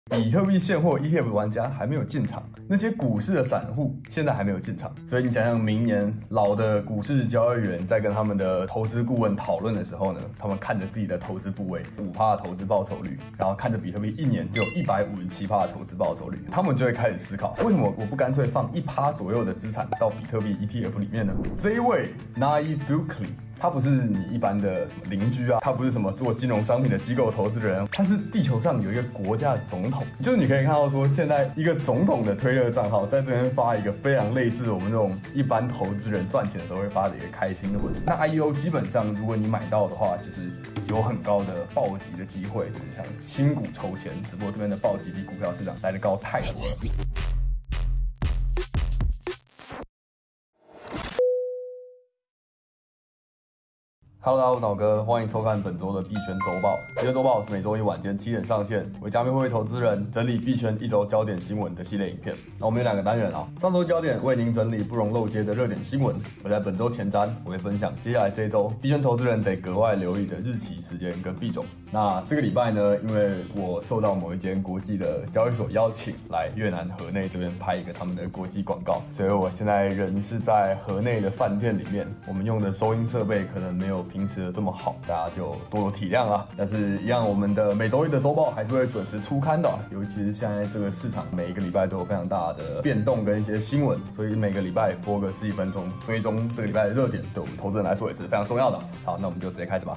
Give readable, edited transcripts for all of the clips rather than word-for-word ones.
比特币现货 ETF 的玩家还没有进场，那些股市的散户现在还没有进场，所以你想想，明年老的股市交易员在跟他们的投资顾问讨论的时候呢，他们看着自己的投资部位5%的投资报酬率，然后看着比特币一年就有157%的投资报酬率，他们就会开始思考，为什么我不干脆放1%左右的资产到比特币 ETF 里面呢？这一位 Nayib Bukele。他不是你一般的什么邻居啊，他不是什么做金融商品的机构投资人，他是地球上有一个国家的总统。就是你可以看到说，现在一个总统的推特账号在这边发一个非常类似我们这种一般投资人赚钱的时候会发的一个开心的文。那 IEO 基本上如果你买到的话，就是有很高的暴击的机会，像新股抽签，只不过这边的暴击比股票市场来得高太多了。Hello， 大家好，我是脑哥，欢迎收看本周的币圈周报。币圈周报是每周一晚间7点上线，为加密货币投资人整理币圈一周焦点新闻的系列影片。那我们有2个单元啊，上周焦点为您整理不容漏接的热点新闻，而在本周前瞻，我会分享接下来这一周币圈投资人得格外留意的日期、时间跟币种。那这个礼拜呢，因为我受到某一间国际的交易所邀请来越南河内这边拍一个他们的国际广告，所以我现在人是在河内的饭店里面，我们用的收音设备可能没有平时的这么好，大家就多多体谅啊。但是一样，我们的每周一的周报还是会准时出刊的，尤其是现在这个市场每一个礼拜都有非常大的变动跟一些新闻，所以每个礼拜播个11分钟，追踪这个礼拜的热点，对我们投资人来说也是非常重要的。好，那我们就直接开始吧。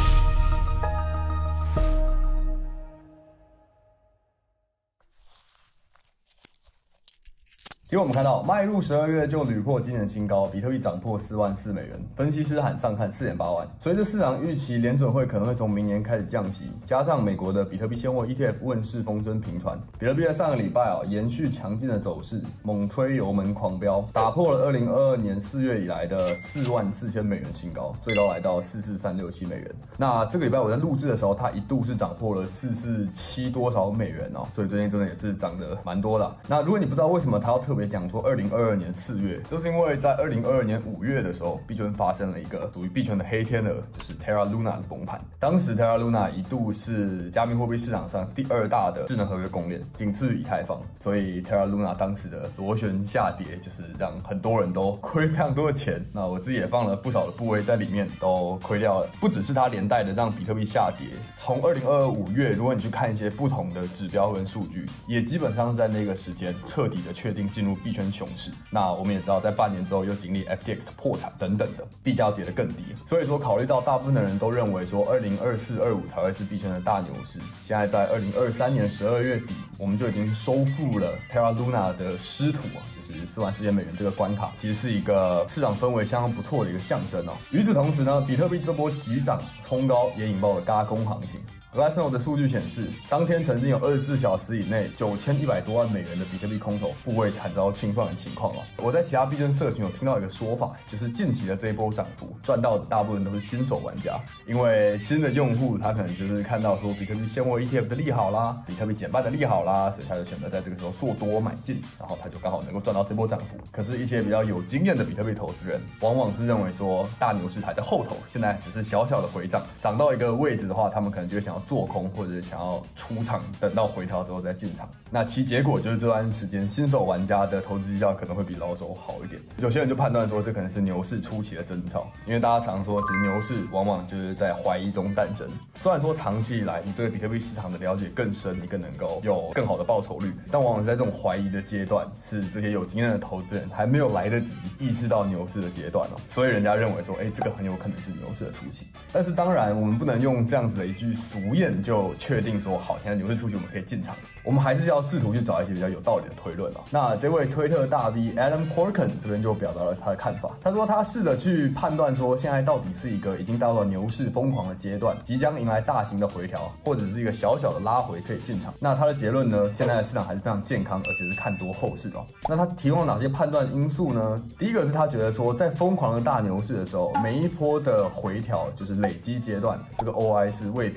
因为我们看到，迈入12月就屡破今年新高，比特币涨破44000美元，分析师喊上看4.8万。随着市场预期联准会可能会从明年开始降息，加上美国的比特币现货 ETF 问世风声频传，比特币在上个礼拜延续强劲的走势，猛推油门狂飙，打破了2022年4月以来的44000美元新高，最高来到44367美元。那这个礼拜我在录制的时候，它一度是涨破了447多少美元哦，所以最近真的也是涨得蛮多的。那如果你不知道为什么它要特别讲说2022年4月，这是因为在2022年5月的时候，币圈发生了一个属于币圈的黑天鹅，就是 Terra Luna 的崩盘。当时 Terra Luna 一度是加密货币市场上第2大的智能合约公链，仅次于以太坊，所以 Terra Luna 当时的螺旋下跌，就是让很多人都亏非常多的钱。那我自己也放了不少的部位在里面，都亏掉了。不只是它连带的让比特币下跌，从2022 5月，如果你去看一些不同的指标跟数据，也基本上在那个时间彻底的确定进入币圈熊市。那我们也知道，在半年之后又经历 FTX 的破产等等的，币价跌得更低。所以说，考虑到大部分的人都认为说2024、25才会是币圈的大牛市，现在在2023年12月底，我们就已经收复了 Terra Luna 的失土啊。就是44000美元这个关卡，其实是一个市场氛围相当不错的一个象征哦。与此同时呢，比特币这波急涨冲高也引爆了轧空行情。Glassnode 的数据显示，当天曾经有24小时以内9100多万美元的比特币空头部位惨遭清算的情况哦。我在其他币圈社群有听到一个说法，就是近期的这一波涨幅赚到的大部分都是新手玩家，因为新的用户他可能就是看到说比特币现货 ETF 的利好啦，比特币减半的利好啦，所以他就选择在这个时候做多买进，然后他就刚好能够赚到这波涨幅。可是，一些比较有经验的比特币投资人，往往是认为说大牛市还在后头，现在只是小小的回涨，涨到一个位置的话，他们可能就会想要做空，或者想要出场，等到回调之后再进场。那其结果就是这段时间新手玩家的投资绩效可能会比老手好一点。有些人就判断说这可能是牛市初期的征兆，因为大家常说其实牛市往往就是在怀疑中诞生。虽然说长期以来你对比特币市场的了解更深，你更能够有更好的报酬率，但往往在这种怀疑的阶段，是这些有经验的投资人还没有来得及意识到牛市的阶段哦，所以人家认为说，这个很有可能是牛市的初期。但是当然，我们不能用这样子的一句俗谚就确定说好，现在牛市初期我们可以进场。我们还是要试图去找一些比较有道理的推论哦。那这位推特大 V Adam Corkin 这边就表达了他的看法，他说他试着去判断说现在到底是一个已经到了牛市疯狂的阶段，即将迎来大型的回调，或者是一个小小的拉回可以进场。那他的结论呢，现在的市场还是非常健康，而且是看多后市哦。那他提供了哪些判断因素呢？第一个是他觉得说，在疯狂的大牛市的时候，每一波的回调就是累积阶段，这个 OI 是未平仓仓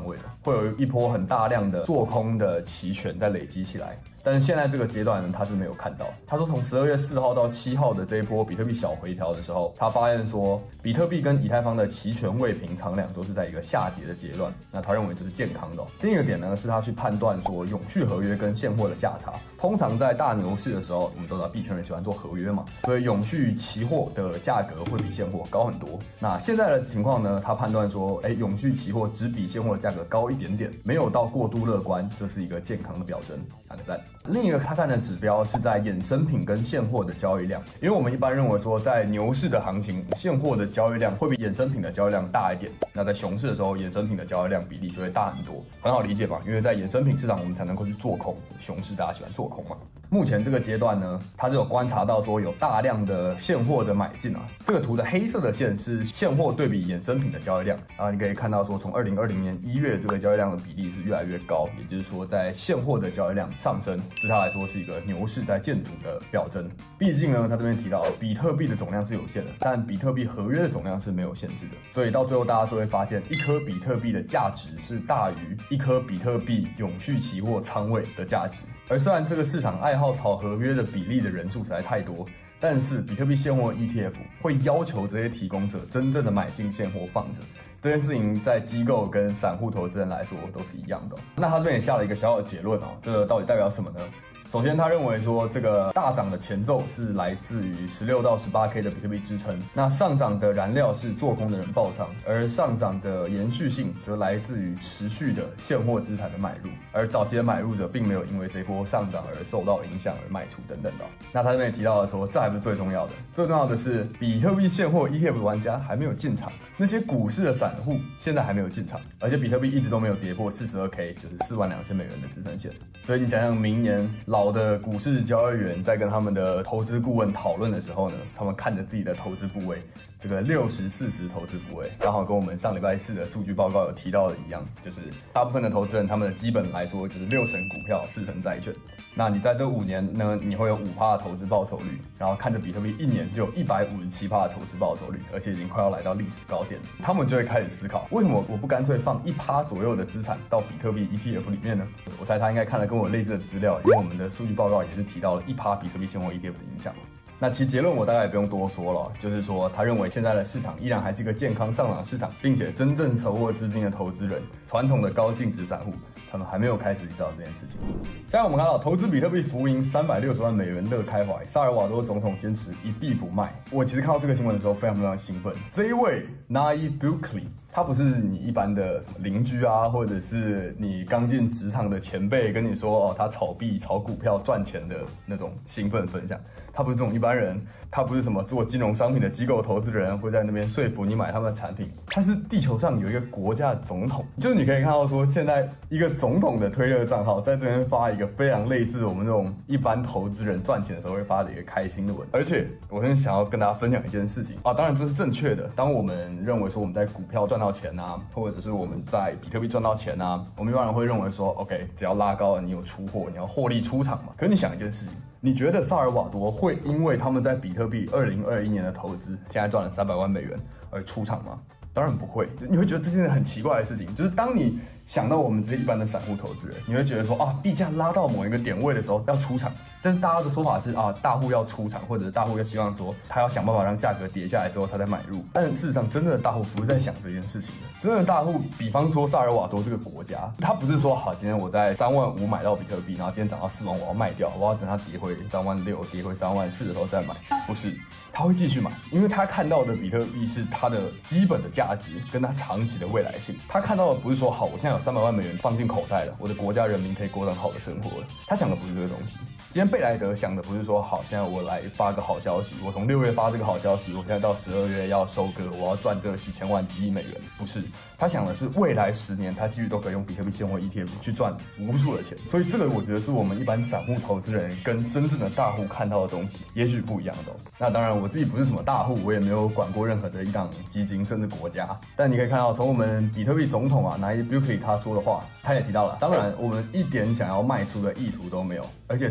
仓位的，会有一波很大量的做空的期权在累积起来。但是现在这个阶段呢，他是没有看到。他说从12月4号到7号的这一波比特币小回调的时候，他发现说比特币跟以太坊的期权未平仓量都是在一个下跌的阶段，那他认为这是健康的。另一个点呢，是他去判断说永续合约跟现货的价差。通常在大牛市的时候，我们都知道币圈人喜欢做合约嘛，所以永续期货的价格会比现货高很多。那现在的情况呢，他判断说，永续期货只比现货的价格高一点点，没有到过度乐观，这是一个健康的表征，打个赞。另一个他看的指标是在衍生品跟现货的交易量，因为我们一般认为说，在牛市的行情，现货的交易量会比衍生品的交易量大一点。那在熊市的时候，衍生品的交易量比例就会大很多，很好理解吧？因为在衍生品市场，我们才能够去做空，熊市大家喜欢做空嘛。目前这个阶段呢，他就有观察到说有大量的现货的买进啊。这个图的黑色的线是现货对比衍生品的交易量，然后你可以看到说，从2020年1月这个交易量的比例是越来越高，也就是说在现货的交易量上升，对他来说是一个牛市在建筑的表征。毕竟呢，他这边提到比特币的总量是有限的，但比特币合约的总量是没有限制的，所以到最后大家就会发现，一颗比特币的价值是大于一颗比特币永续期货仓位的价值。而虽然这个市场爱好炒合约的比例的人数实在太多，但是比特币现货 ETF 会要求这些提供者真正的买进现货放着。这件事情在机构跟散户投资人来说都是一样的。那他这边也下了一个小小的结论哦，这个到底代表什么呢？首先，他认为说这个大涨的前奏是来自于16到18K 的比特币支撑，那上涨的燃料是做空的人爆仓，而上涨的延续性则来自于持续的现货资产的买入，而早期的买入者并没有因为这波上涨而受到影响而卖出等等的。那他这边也提到了说，这还不是最重要的，最重要的是比特币现货 ETF 玩家还没有进场，那些股市的散户现在还没有进场，而且比特币一直都没有跌破42K，就是42000美元的支撑线。所以你想想，明年老的股市交易员在跟他们的投资顾问讨论的时候呢，他们看着自己的投资部位，这个60-40投资部位，刚好跟我们上礼拜4的数据报告有提到的一样，就是大部分的投资人他们的基本来说就是60%股票，40%债券。那你在这5年呢，你会有5%的投资报酬率，然后看着比特币1年就有157%的投资报酬率，而且已经快要来到历史高点，他们就会开始思考，为什么我不干脆放1%左右的资产到比特币 ETF 里面呢？我猜他应该看了跟我类似的资料，因为我们的数据报告也是提到了1%比特币现货 ETF 的影响。那其结论我大概也不用多说了，就是说他认为现在的市场依然还是一个健康上涨市场，并且真正手握资金的投资人，传统的高净值散户，他们还没有开始意识到这件事情。现在我们看到投资比特币浮盈360万美元乐开怀，萨尔瓦多总统坚持一币不卖。我其实看到这个新闻的时候非常非常兴奋。这一位 Nayib Bukele， 他不是你一般的什么邻居啊，或者是你刚进职场的前辈跟你说哦他炒币炒股票赚钱的那种兴奋分享，他不是这种一般人，他不是什么做金融商品的机构投资人，会在那边说服你买他们的产品。他是地球上有一个国家的总统，就是你可以看到说，现在一个总统的推特账号在这边发一个非常类似我们这种一般投资人赚钱的时候会发的一个开心的文。而且我很想要跟大家分享一件事情啊，当然这是正确的。当我们认为说我们在股票赚到钱啊，或者是我们在比特币赚到钱啊，我们一般人会认为说 OK， 只要拉高了你有出货，你要获利出场嘛。可是你想一件事情，你觉得萨尔瓦多会因为他们在比特币2021年的投资现在赚了300万美元而出场吗？当然不会。你会觉得这件很奇怪的事情，就是当你想到我们这些一般的散户投资人，你会觉得说啊，币价拉到某一个点位的时候要出场，但是大家的说法是啊，大户要出场，或者大户要希望说他要想办法让价格跌下来之后他再买入。但事实上，真正的大户不是在想这件事情的。真正的大户，比方说萨尔瓦多这个国家，他不是说好，今天我在35000买到比特币，然后今天涨到4万我要卖掉，我要等它跌回36000，跌回34000的时候再买，不是。他会继续买，因为他看到的比特币是它的基本的价值跟它长期的未来性。他看到的不是说好，我现在有300万美元放进口袋了，我的国家人民可以过上好的生活了。他想的不是这个东西。今天贝莱德想的不是说好，现在我来发个好消息，我从6月发这个好消息，我现在到12月要收割，我要赚这几千万几亿美元，不是。他想的是未来10年，他继续都可以用比特币现货 ETF 去赚无数的钱。所以这个我觉得是我们一般散户投资人跟真正的大户看到的东西，也许不一样的。那当然我自己不是什么大户，我也没有管过任何的一档基金甚至国家。但你可以看到，从我们比特币总统啊Nayib Bukele他说的话，他也提到了，当然我们一点想要卖出的意图都没有，而且这从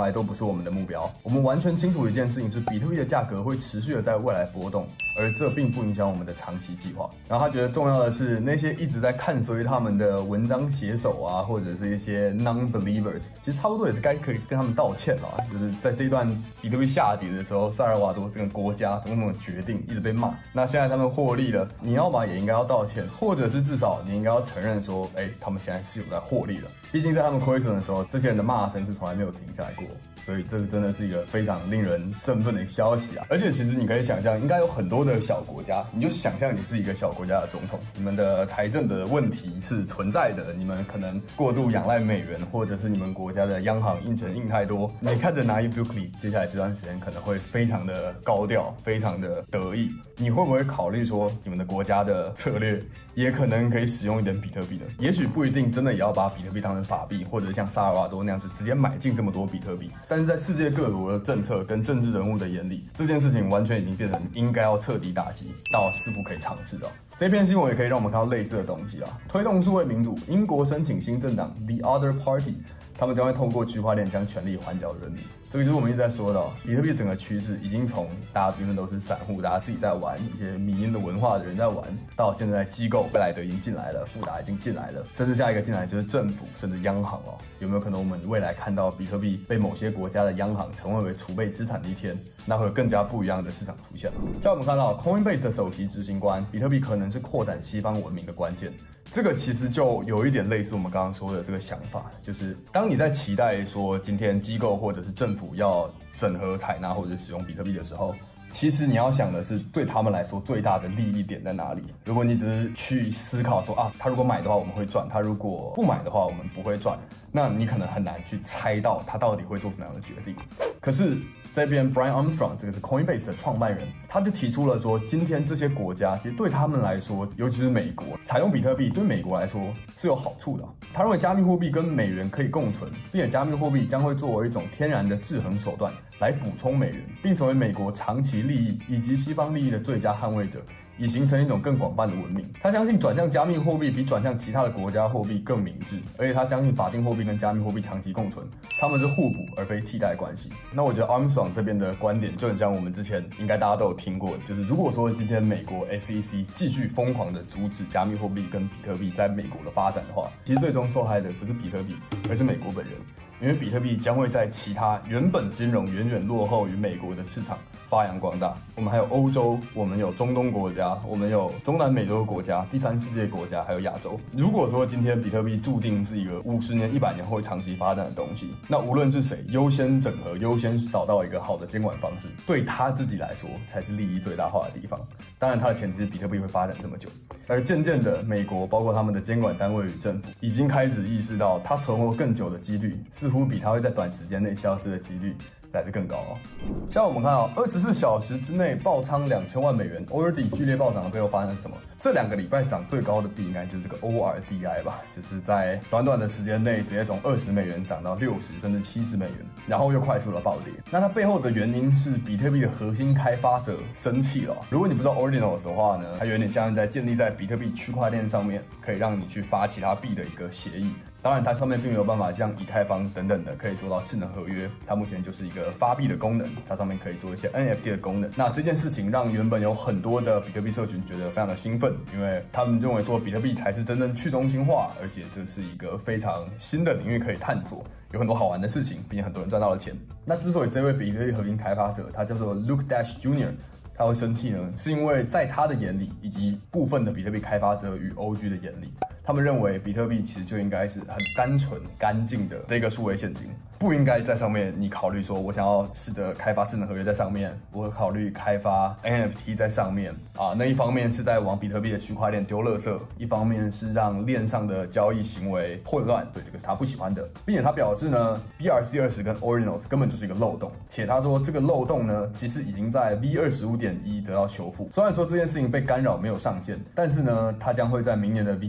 来都不是我们的目标。我们完全清楚一件事情是，比特币的价格会持续的在未来波动，而这并不影响我们的长期计划。然后他觉得重要的是，那些一直在看衰他们的文章写手啊，或者是一些 non-believers， 其实差不多也是可以跟他们道歉了。就是在这一段比特币下跌的时候，萨尔瓦多这个国家总统的决定一直被骂。那现在他们获利了，你要嘛也应该要道歉，或者是至少你应该要承认说，他们现在是有在获利了。毕竟在他们亏损的时候，这些人的骂声是从来没有停下来过。所以这个真的是一个非常令人振奋的消息啊！而且其实你可以想象，应该有很多的小国家，你就想象你是一个小国家的总统，你们的财政的问题是存在的，你们可能过度仰赖美元，或者是你们国家的央行印钱印太多。你看着Nayib Bukele接下来这段时间可能会非常的高调，非常的得意，你会不会考虑说，你们的国家的策略也可能可以使用一点比特币呢？也许不一定真的也要把比特币当成法币，或者像萨尔瓦多那样子直接买进这么多比特币。但是在世界各国的政策跟政治人物的眼里，这件事情完全已经变成应该要彻底打击，到是不可以尝试的。这篇新闻也可以让我们看到类似的东西啊。推动数位民主，英国申请新政党 The Other Party， 他们将会透过区块链将权力还缴人民。这个就是我们一直在说的，比特币整个趋势已经从大家原本都是散户，大家自己在玩一些迷因的文化的人在玩，到现在机构贝莱德已经进来了，富达已经进来了，甚至下一个进来就是政府，甚至央行哦。有没有可能我们未来看到比特币被某些国家的央行成为储备资产的一天？那会有更加不一样的市场出现了。像我们看到 Coinbase 的首席执行官，比特币可能是扩展西方文明的关键。这个其实就有一点类似我们刚刚说的这个想法，就是当你在期待说今天机构或者是政府要审核采纳或者使用比特币的时候，其实你要想的是对他们来说最大的利益点在哪里。如果你只是去思考说他如果买的话我们会赚，他如果不买的话我们不会赚，那你可能很难去猜到他到底会做什么样的决定。可是这边 Brian Armstrong 这个是 Coinbase 的创办人，他就提出了说，今天这些国家其实对他们来说，尤其是美国，采用比特币对美国来说是有好处的。他认为加密货币跟美元可以共存，并且加密货币将会作为一种天然的制衡手段来补充美元，并成为美国长期利益以及西方利益的最佳捍卫者，以形成一种更广泛的文明。他相信转向加密货币比转向其他的国家货币更明智，而且他相信法定货币跟加密货币长期共存，他们是互补而非替代关系。那我觉得 Armstrong 这边的观点就很像我们之前应该大家都有听过的，就是如果说今天美国 SEC 继续疯狂的阻止加密货币跟比特币在美国的发展的话，其实最终受害的不是比特币，而是美国本人。因为比特币将会在其他原本金融远远落后于美国的市场发扬光大。我们还有欧洲，我们有中东国家，我们有中南美洲的国家，第三世界国家，还有亚洲。如果说今天比特币注定是一个50年、100年后会长期发展的东西，那无论是谁优先整合、优先找到一个好的监管方式，对他自己来说才是利益最大化的地方。当然，它的前提是比特币会发展这么久。而渐渐的，美国包括他们的监管单位与政府已经开始意识到，它存活更久的几率似乎比它会在短时间内消失的几率来得更高哦。像我们看到24小时之内爆仓2000万美元 ，ORDI 剧烈暴涨的背后发生了什么？这2个礼拜涨最高的币应该就是这个 ORDI 吧，就是在短短的时间内直接从20美元涨到60甚至70美元，然后又快速的暴跌。那它背后的原因是比特币的核心开发者生气了。如果你不知道 Ordinals 的话呢，它有点像在建立在比特币区块链上面，可以让你去发其他币的一个协议。当然，它上面并没有办法像以太坊等等的可以做到智能合约，它目前就是一个发币的功能，它上面可以做一些 NFT 的功能。那这件事情让原本有很多的比特币社群觉得非常的兴奋，因为他们认为说比特币才是真正去中心化，而且这是一个非常新的领域可以探索，有很多好玩的事情，并且很多人赚到了钱。那之所以这位比特币核心开发者他叫做 Luke Dash Jr.他会生气呢，是因为在他的眼里，以及部分的比特币开发者与 OG 的眼里，他们认为比特币其实就应该是很单纯、干净的这个数位现金，不应该在上面你考虑说我想要试着开发智能合约在上面，我会考虑开发 NFT 在上面啊。那一方面是在往比特币的区块链丢垃圾，一方面是让链上的交易行为混乱，对，这个是他不喜欢的，并且他表示呢 ，BRC20跟 Ordinals 根本就是一个漏洞，且他说这个漏洞呢，其实已经在 V25.1得到修复。虽然说这件事情被干扰没有上线，但是呢，它将会在明年的 V27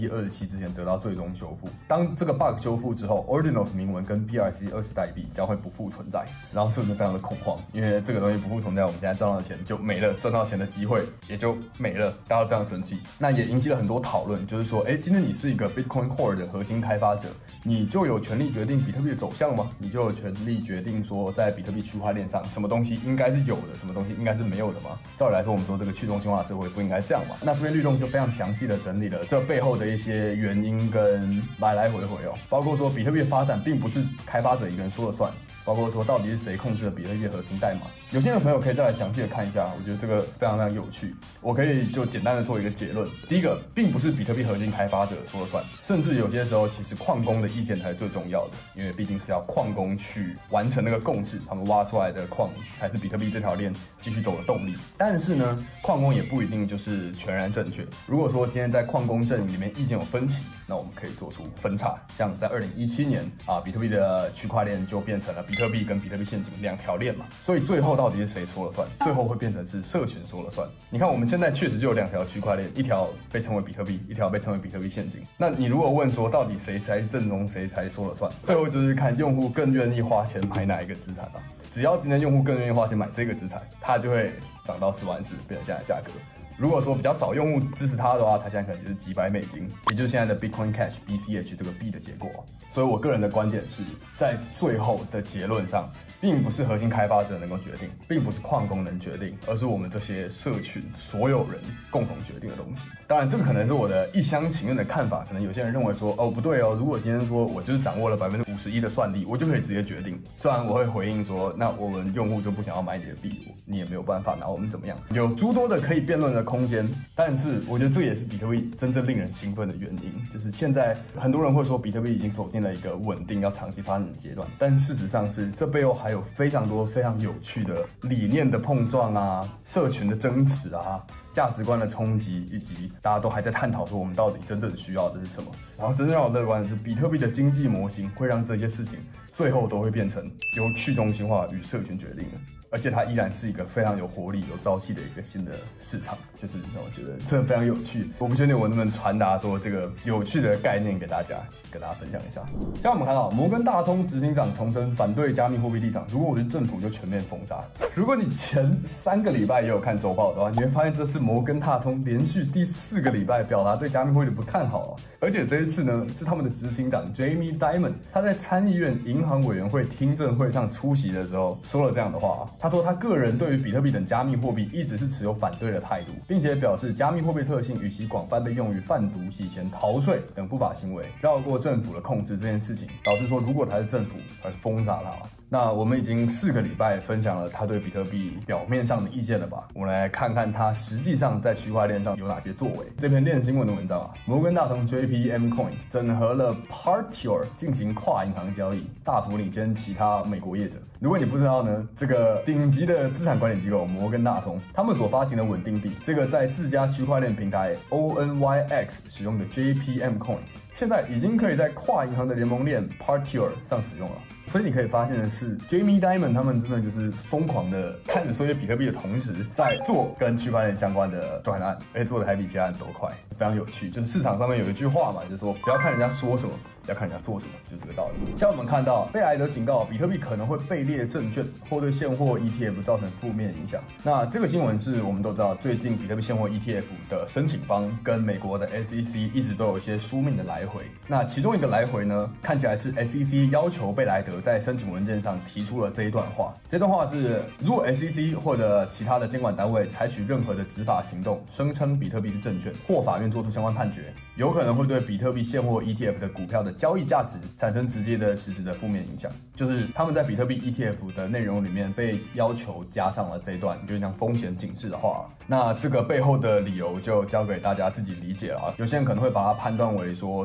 期之前得到最终修复。当这个 bug 修复之后 ，Ordinals 铭文跟 BRC20代币将会不复存在，然后是不是非常的恐慌？因为这个东西不复存在，我们现在赚到的钱就没了，赚到钱的机会也就没了，大家都非常生气。那也引起了很多讨论，就是说，今天你是一个 Bitcoin Core 的核心开发者，你就有权利决定比特币的走向吗？你就有权利决定说，在比特币区块链上，什么东西应该是有的，什么东西应该是没有的吗？照理来说，我们说这个去中心化社会不应该这样嘛？那这边律动就非常详细的整理了这背后的一些原因跟来回哦，包括说比特币的发展并不是开发者一个人说了算，包括说到底是谁控制了比特币的核心代码。有些朋友可以再来详细的看一下，我觉得这个非常有趣。我可以就简单的做一个结论：第一个，并不是比特币核心开发者说了算，甚至有些时候其实矿工的意见才是最重要的，因为毕竟是要矿工去完成那个共识，他们挖出来的矿才是比特币这条链继续走的动力。但是呢，矿工也不一定就是全然正确。如果说今天在矿工阵营里面意见有分歧，那我们可以做出分叉。像在2017年比特币的区块链就变成了比特币跟比特币陷阱2条链嘛，所以最后到底是谁说了算？最后会变成是社群说了算。你看我们现在确实就有2条区块链，一条被称为比特币，一条被称为比特币陷阱。那你如果问说到底谁才正宗，谁才说了算？最后就是看用户更愿意花钱买哪一个资产啊。只要今天用户更愿意花钱买这个资产，它就会涨到44000变成现在的价格。如果说比较少用户支持它的话，它现在可能就是几百美金，也就是现在的 Bitcoin Cash BCH 这个币的结果。所以我个人的观点是，在最后的结论上，并不是核心开发者能够决定，并不是矿工能决定，而是我们这些社群所有人共同决定的东西。当然，这个可能是我的一厢情愿的看法，可能有些人认为说，不对哦，如果今天说我就是掌握了51%的算力，我就可以直接决定。虽然我会回应说，那我们用户就不想要买你的币，你也没有办法拿我们怎么样，有诸多的可以辩论的空间。但是我觉得这也是比特币真正令人兴奋的原因，就是现在很多人会说比特币已经走进了一个稳定要长期发展的阶段，但事实上是这背后还有非常多非常有趣的理念的碰撞啊，社群的争执啊，价值观的冲击，以及大家都还在探讨说我们到底真正需要的是什么。然后真正让我乐观的是，比特币的经济模型会让这些事情最后都会变成由去中心化与社群决定的。而且它依然是一个非常有活力、有朝气的一个新的市场，就是让我觉得真的非常有趣。我不确定我能不能传达说这个有趣的概念给大家，跟大家分享一下。像我们看到摩根大通执行长重申反对加密货币立场，如果我是政府就全面封杀。如果你前3个礼拜也有看周报的话，你会发现这次摩根大通连续第4个礼拜表达对加密货币的不看好哦。而且这一次呢，是他们的执行长 Jamie Dimon 他在参议院银行委员会听证会上出席的时候说了这样的话。他说他个人对于比特币等加密货币一直是持有反对的态度，并且表示加密货币特性与其广泛被用于贩毒、洗钱、逃税等不法行为，绕过政府的控制这件事情，导致说如果他是政府，会封杀他。那我们已经4个礼拜分享了他对比特币表面上的意见了吧？我们来看看他实际上在区块链上有哪些作为。这篇链新闻的文章摩根大通 JPM Coin 整合了 Partior 进行跨银行交易，大幅领先其他美国业者。如果你不知道呢，这个顶级的资产管理机构摩根大通，他们所发行的稳定币，这个在自家区块链平台 ONYX 使用的 JPM Coin， 现在已经可以在跨银行的联盟链 Partior 上使用了。所以你可以发现的是 ，Jamie Dimon 他们真的就是疯狂的看着所有比特币的同时，在做跟区块链相关的专案，而且做的还比其他人都快，非常有趣。就是市场上面有一句话嘛，就是说不要看人家说什么，要看人家做什么，就是这个道理。像我们看到贝莱德警告，比特币可能会被列证券或对现货 ETF 造成负面影响。那这个新闻是我们都知道，最近比特币现货 ETF 的申请方跟美国的 SEC 一直都有一些书面的来回。那其中一个来回呢，看起来是 SEC 要求贝莱德在申请文件上提出了这一段话。这段话是：如果 SEC 或者其他的监管单位采取任何的执法行动，声称比特币是证券，或法院做出相关判决，有可能会对比特币现货 ETF 的股票的交易价值产生直接的实质的负面影响。就是他们在比特币 ETF 的内容里面被要求加上了这一段，就是像风险警示的话。那这个背后的理由就交给大家自己理解了。有些人可能会把它判断为说，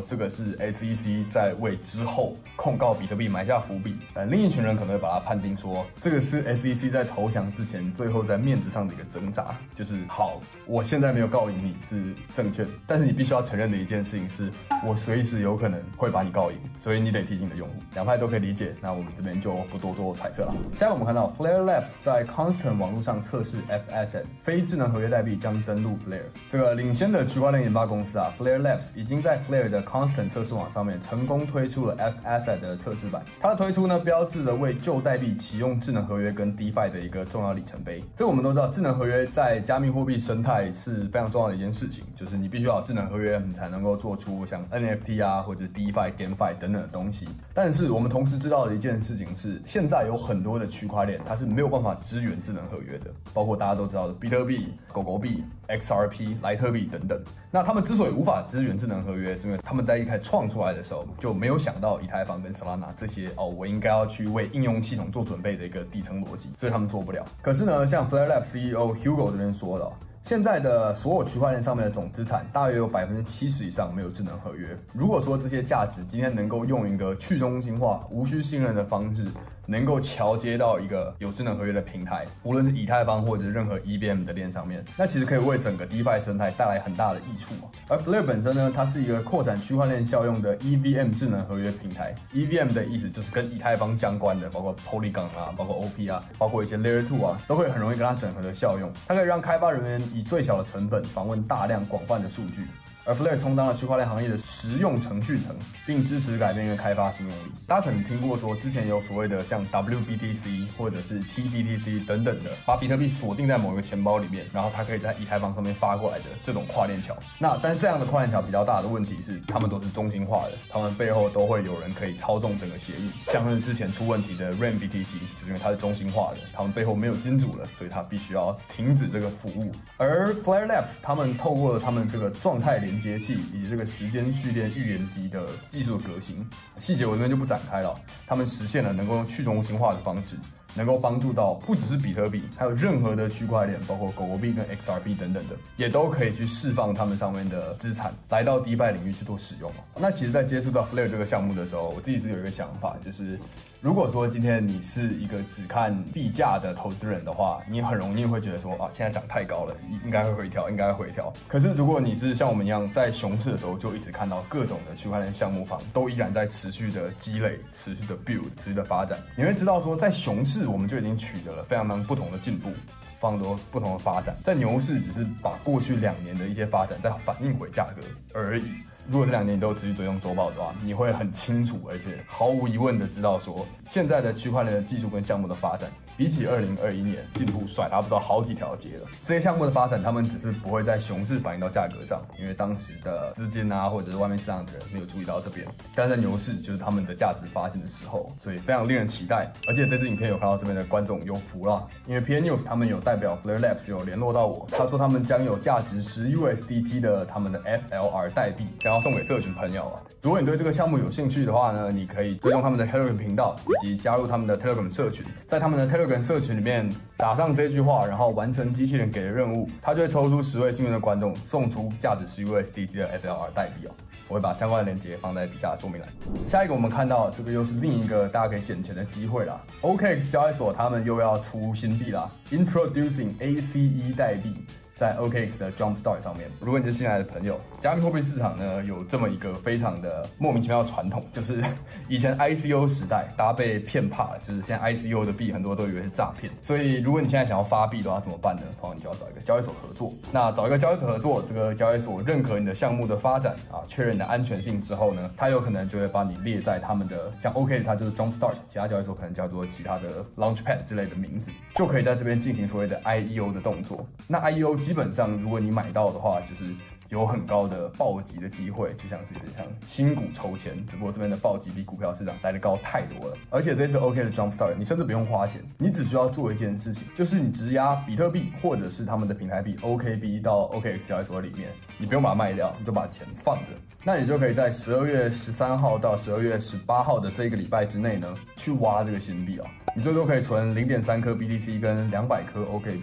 这个是 SEC 在为之后控告比特币埋下伏笔。另一群人可能会把它判定说，这个是 SEC 在投降之前最后在面子上的一个挣扎，就是好，我现在没有告赢你是正确的，但是你必须要承认的一件事情是，我随时有可能会把你告赢，所以你得提醒你的用户。两派都可以理解，那我们这边就不多做揣测了。下面我们看到 Flare Labs 在 Constant 网络上测试 F-Asset 非智能合约代币将登陆 Flare。这个领先的区块链研发公司啊 ，Flare Labs 已经在 Flare 的 Constant 测试网上面成功推出了 F-Asset 的测试版。它的推出呢，标志着为旧代币启用智能合约跟 DeFi 的一个重要里程碑。这个我们都知道，智能合约在加密货币生态是非常重要的一件事情，就是你必须要有智能合约，你才能够做出像 NFT 啊或者 DeFi、GameFi 等等的东西。但是我们同时知道的一件事情是，现在有很多的区块链它是没有办法支援智能合约的，包括大家都知道的比特币、狗狗币、XRP、莱特币等等。那他们之所以无法支援智能合约，是因为他们在一开始创出来的时候就没有想到以太坊跟 Solana 这些我应该要去为应用系统做准备的一个底层逻辑，所以他们做不了。可是呢，像 Flare Labs CEO Hugo 这边说的，现在的所有区块链上面的总资产，大约有70%以上没有智能合约。如果说这些价值今天能够用一个去中心化、无需信任的方式，能够桥接到一个有智能合约的平台，无论是以太坊或者是任何 EVM 的链上面，那其实可以为整个 DeFi 生态带来很大的益处。而 Flare 本身呢，它是一个扩展区块链效用的 EVM 智能合约平台。EVM 的意思就是跟以太坊相关的，包括 Polygon 啊，包括 OP 啊，包括一些 Layer 2啊，都会很容易跟它整合的效用。它可以让开发人员以最小的成本访问大量广泛的数据。而 Flare 充当了区块链行业的实用程序层，并支持改变跟开发新用力。大家可能听过说，之前有所谓的像 WBTC 或者是 TBTC 等等的，把比特币锁定在某一个钱包里面，然后它可以在以太坊上面发过来的这种跨链桥。但是这样的跨链桥比较大的问题是，他们都是中心化的，他们背后都会有人可以操纵整个协议。像是之前出问题的 RAMBTC， 就是因为它是中心化的，他们背后没有金主了，所以它必须要停止这个服务。而 Flare Labs 他们透过了他们这个状态连接器以及这个时间序列预言机的技术的革新，细节我这边就不展开了。他们实现了能够用去中心化的方式，能够帮助到不只是比特币，还有任何的区块链，包括狗狗币跟 XRP 等等的，也都可以去释放他们上面的资产，来到 DeFi 领域去做使用。那其实，在接触到 Flare 这个项目的时候，我自己是有一个想法，就是如果说今天你是一个只看币价的投资人的话，你很容易会觉得说现在涨太高了，应该会回调，应该会回调。可是如果你是像我们一样在熊市的时候就一直看到各种的区块链项目方都依然在持续的积累、持续的 build、持续的发展，你会知道说在熊市我们就已经取得了非常不同的进步，非常多不同的发展。在牛市只是把过去2年的一些发展再反映回价格而已。如果这2年你都持续追踪周报的话，你会很清楚，而且毫无疑问的知道说，现在的区块链的技术跟项目的发展，比起2021年进步甩它不知道好几条街了。这些项目的发展，他们只是不会在熊市反映到价格上，因为当时的资金啊，或者是外面市场的人没有注意到这边。但是在牛市就是他们的价值发现的时候，所以非常令人期待。而且这支影片有看到这边的观众有福了，因为 PN News 他们有代表 Flare Labs 有联络到我，他说他们将有价值10 USDT 的他们的 FLR 代币，想要送给社群朋友啊。如果你对这个项目有兴趣的话呢，你可以追踪他们的 Telegram 频道，以及加入他们的 Telegram 社群。在他们的 Telegram 社群里面打上这句话，然后完成机器人给的任务，他就会抽出10位幸运的观众，送出价值10 USDT 的 FLR 代币哦。我会把相关的链接放在底下说明栏。下一个我们看到这个又是另一个大家可以捡钱的机会啦。OKX 交易所他们又要出新币啦 ，Introducing ACE 代币。在 OKX 的 Jumpstart 上面，如果你是新来的朋友，加密货币市场呢有这么一个非常的莫名其妙的传统，就是以前 ICO 时代大家被骗怕了，就是现在 ICO 的币很多都以为是诈骗，所以如果你现在想要发币的话怎么办呢？通常你就要找一个交易所合作。那找一个交易所合作，这个交易所认可你的项目的发展啊，确认你的安全性之后呢，它有可能就会把你列在他们的像 OKX 它就是 Jumpstart， 其他交易所可能叫做其他的 Launchpad 之类的名字，就可以在这边进行所谓的 IEO 的动作。那 IEO 基本上如果你买到的话，就是有很高的暴击的机会，就像是有点像新股抽签，只不过这边的暴击比股票市场来的高太多了。而且这次 OK 的 Jumpstart， 你甚至不用花钱，你只需要做一件事情，就是你质押比特币或者是他们的平台币 OKB 到 OKX 交易所里面，你不用把它卖掉，你就把钱放着，那你就可以在12月13号到12月18号的这个礼拜之内呢，去挖这个新币哦。你最多可以存 0.3 颗 BTC 跟200颗 OKB。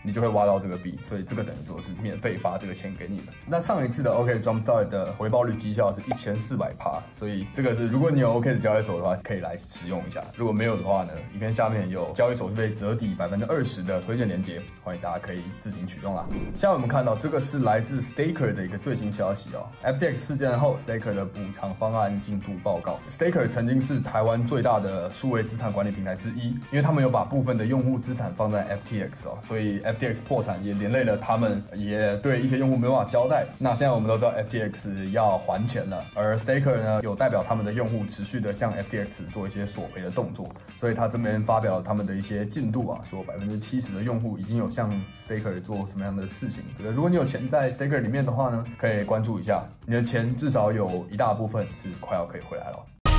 你就会挖到这个币，所以这个等于说是免费发这个钱给你们。那上一次的 OK Jumpstart 的回报率绩效是1400%，所以这个是如果你有 OK 的交易所的话，可以来使用一下。如果没有的话呢，影片下面有交易手续费折抵20%的推荐链接，欢迎大家可以自行取用啦。下面我们看到这个是来自 Staker 的一个最新消息哦 ，FTX 事件后 Staker 的补偿方案进度报告。Staker 曾经是台湾最大的数位资产管理平台之一，因为他们有把部分的用户资产放在 FTX 哦，所以 FTX 破产也连累了他们，也对一些用户没办法交代。那现在我们都知道 FTX 要还钱了，而 Staker 呢有代表他们的用户持续的向 FTX 做一些索赔的动作，所以他这边发表了他们的一些进度啊，说70%的用户已经有向 Staker 做什么样的事情。这个如果你有钱在 Staker 里面的话呢，可以关注一下，你的钱至少有一大部分是快要可以回来了。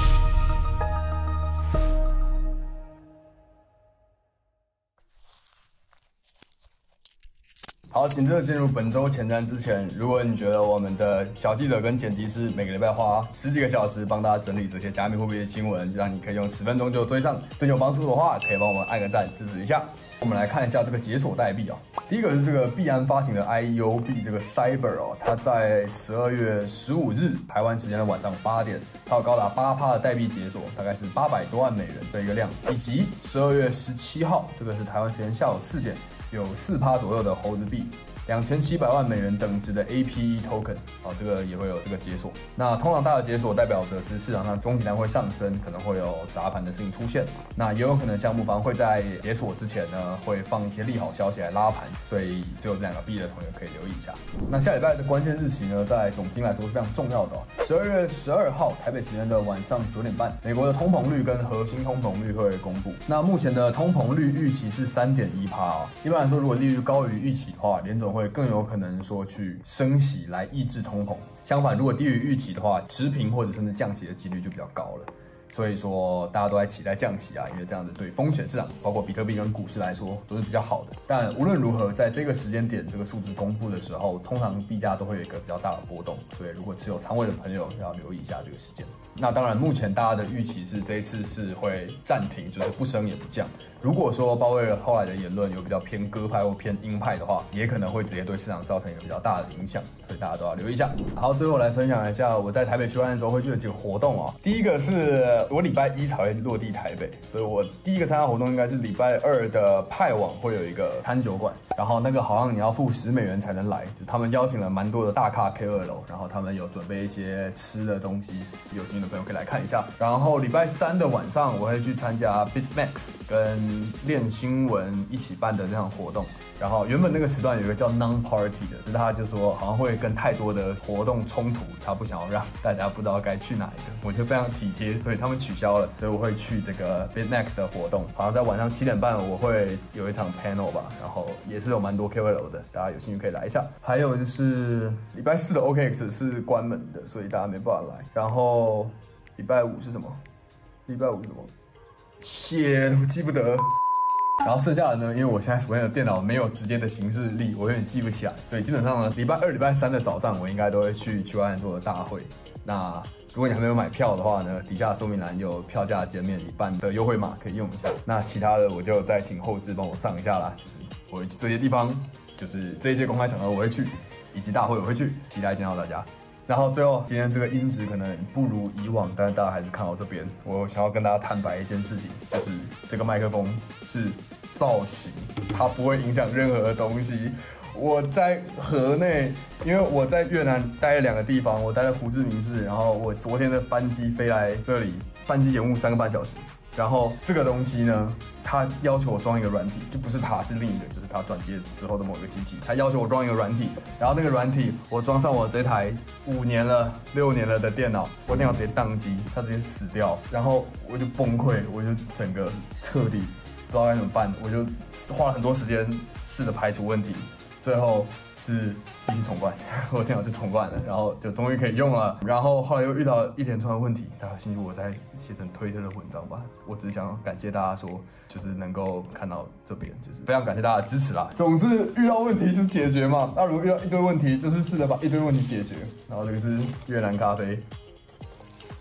好，紧接着进入本周前瞻之前，如果你觉得我们的小记者跟剪辑师每个礼拜花10几个小时帮大家整理这些加密货币的新闻，让你可以用10分钟就追上，对你有帮助的话，可以帮我们按个赞支持一下。我们来看一下这个解锁代币啊，第一个是这个币安发行的 IEO 币，这个 Cyber 哦，它在12月15日台湾时间的晚上8点，它有高达8%的代币解锁，大概是800多万美元的一个量，以及12月17号，这个是台湾时间下午4点。有4%左右的猴子币，2700万美元等值的 APE token， 这个也会有这个解锁。那通常大的解锁代表着是市场上中体量会上升，可能会有砸盘的事情出现。那也有可能项目方会在解锁之前呢，会放一些利好消息来拉盘，所以只有这2个币的同学可以留意一下。那下礼拜的关键日期呢，在总经来说是非常重要的12月12号台北时间的晚上9点半，美国的通膨率跟核心通膨率会公布。那目前的通膨率预期是3.1%一般来说，如果利率高于预期的话，联总会更有可能说去升息来抑制通膨。相反，如果低于预期的话，持平或者甚至降息的几率就比较高了。所以说，大家都在期待降息啊，因为这样子对风险市场，包括比特币跟股市来说都是比较好的。但无论如何，在这个时间点，这个数字公布的时候，通常币价都会有一个比较大的波动。所以，如果持有仓位的朋友要留意一下这个时间。那当然，目前大家的预期是这一次是会暂停，就是不升也不降。如果说鲍威尔后来的言论有比较偏鸽派或偏鹰派的话，也可能会直接对市场造成一个比较大的影响，所以大家都要留意一下。好，最后来分享一下我在台北区块链周会去的几个活动啊。第一个是我礼拜1才会落地台北，所以我第一个参加活动应该是礼拜2的派网会有一个餐酒馆，然后那个好像你要付10美元才能来，就他们邀请了蛮多的大咖 K2楼，然后他们有准备一些吃的东西，有兴趣的朋友可以来看一下。然后礼拜3的晚上我会去参加 BitMax 跟链新闻一起办的那场活动，然后原本那个时段有一个叫 Non-Party 的，就是他就说好像会跟太多的活动冲突，他不想要让大家不知道该去哪一个，我觉得非常体贴，所以他们取消了，所以我会去这个 BitMax 的活动，好像在晚上7点半我会有一场 panel 吧，然后也是有蛮多 KOL 的，大家有兴趣可以来一下。还有就是礼拜4的 OKX 是关门的，所以大家没办法来。然后礼拜5是什么？礼拜5是什么？我记不得。然后剩下的呢，因为我现在手边的电脑没有直接的行事历，我有点记不起来，所以基本上呢，礼拜2、礼拜3的早上我应该都会去区块链做的大会。那如果你还没有买票的话呢，底下说明栏有票价减免1半的优惠码可以用一下。那其他的我就再请后制帮我上一下啦，就是我会去这些地方，就是这些公开场合我会去，以及大会我会去，期待见到大家。然后最后，今天这个音质可能不如以往，但是大家还是看到这边。我想要跟大家坦白一件事情，就是这个麦克风是造型，它不会影响任何的东西。我在河内，因为我在越南待了2个地方，我待了胡志明市，然后我昨天的班机飞来这里，班机延误3个半小时。然后这个东西呢，他要求我装一个软体，就不是它，是另一个，就是它转接之后的某一个机器，他要求我装一个软体，然后那个软体我装上我这台5年了、6年了的电脑，我电脑直接宕机，它直接死掉，然后我就崩溃，我就整个彻底不知道该怎么办，我就花了很多时间试着排除问题，最后是必须重灌，我电脑就重灌了，然后就终于可以用了。然后后来又遇到一连串的问题，大家辛苦我再写成推特的文章吧。我只想感谢大家说，就是能够看到这边，就是非常感谢大家的支持啦。总是遇到问题就解决嘛，那如果遇到一堆问题，就是试着把一堆问题解决。然后这个是越南咖啡。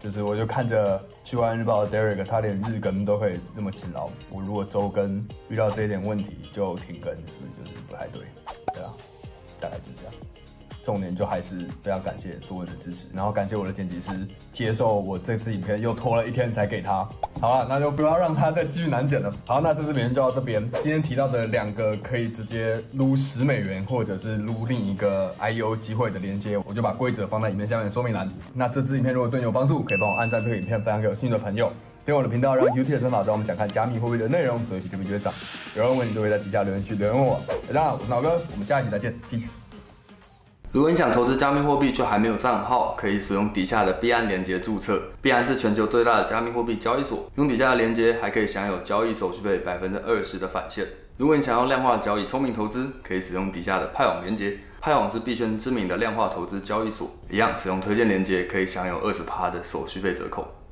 就是我就看着去玩日报的 Derek， 他连日更都可以那么勤劳，我如果周更遇到这一点问题就停更，是不是就是不太对？对啊，大概就是这样。重点就还是非常感谢所有人的支持，然后感谢我的剪辑师接受我这支影片又拖了1天才给他。好了，那就不要让他再继续难剪了。好，那这支影片就到这边。今天提到的2个可以直接撸10美元或者是撸另一个 IEO 机会的连接，我就把规则放在影片下面的说明栏。那这支影片如果对你有帮助，可以帮我按赞这个影片，分享给有兴趣的朋友。订阅我的频道，让 YouTube 的导知道我们想看加密货币的内容，所以比特币就会涨。有任何问题都会在底下留言区留言问我。大家好，我是老哥，我们下一集再见 ，peace。如果你想投资加密货币却还没有账号，可以使用底下的币安连结注册。币安是全球最大的加密货币交易所，用底下的连结还可以享有交易手续费20%的返现。如果你想要量化交易、聪明投资，可以使用底下的派网连结。派网是币圈知名的量化投资交易所，一样使用推荐连结可以享有20%的手续费折扣。